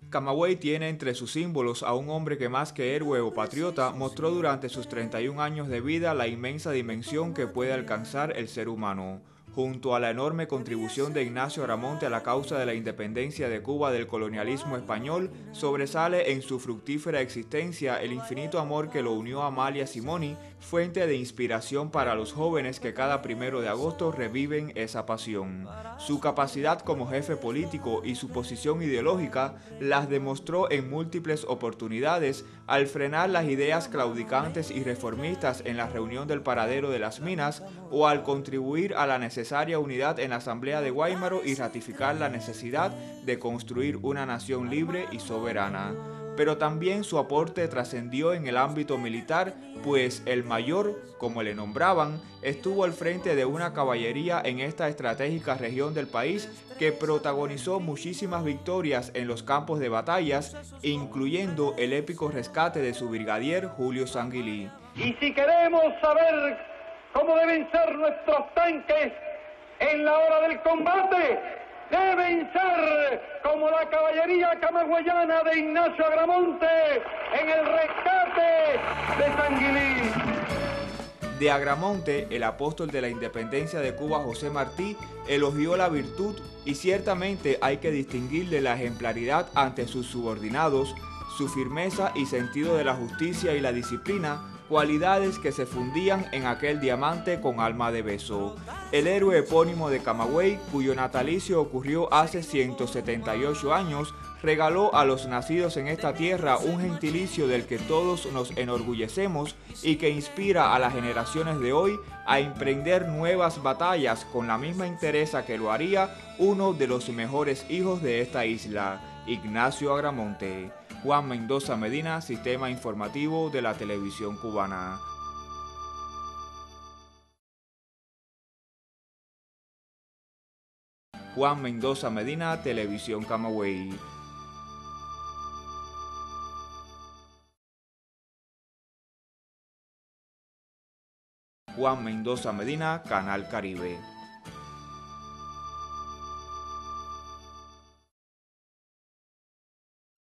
Camagüey tiene entre sus símbolos a un hombre que más que héroe o patriota mostró durante sus 31 años de vida la inmensa dimensión que puede alcanzar el ser humano. Junto a la enorme contribución de Ignacio Agramonte a la causa de la independencia de Cuba del colonialismo español, sobresale en su fructífera existencia el infinito amor que lo unió a Amalia Simoni, fuente de inspiración para los jóvenes que cada 1 de agosto reviven esa pasión. Su capacidad como jefe político y su posición ideológica las demostró en múltiples oportunidades al frenar las ideas claudicantes y reformistas en la reunión del Paradero de las Minas o al contribuir a la necesaria unidad en la Asamblea de Guaymaro y ratificar la necesidad de construir una nación libre y soberana. Pero también su aporte trascendió en el ámbito militar, pues el mayor, como le nombraban, estuvo al frente de una caballería en esta estratégica región del país que protagonizó muchísimas victorias en los campos de batallas, incluyendo el épico rescate de su brigadier Julio Sanguilí. Y si queremos saber cómo deben ser nuestros tanques en la hora del combate, deben ser como la caballería camagüeyana de Ignacio Agramonte en el rescate de Sanguilí. De Agramonte, el apóstol de la independencia de Cuba, José Martí, elogió la virtud y ciertamente hay que distinguirle la ejemplaridad ante sus subordinados, su firmeza y sentido de la justicia y la disciplina, cualidades que se fundían en aquel diamante con alma de beso. El héroe epónimo de Camagüey, cuyo natalicio ocurrió hace 178 años, regaló a los nacidos en esta tierra un gentilicio del que todos nos enorgullecemos y que inspira a las generaciones de hoy a emprender nuevas batallas con la misma entereza que lo haría uno de los mejores hijos de esta isla, Ignacio Agramonte. Juan Mendoza Medina, Sistema Informativo de la Televisión Cubana. Juan Mendoza Medina, Televisión Camagüey. Juan Mendoza Medina, Canal Caribe.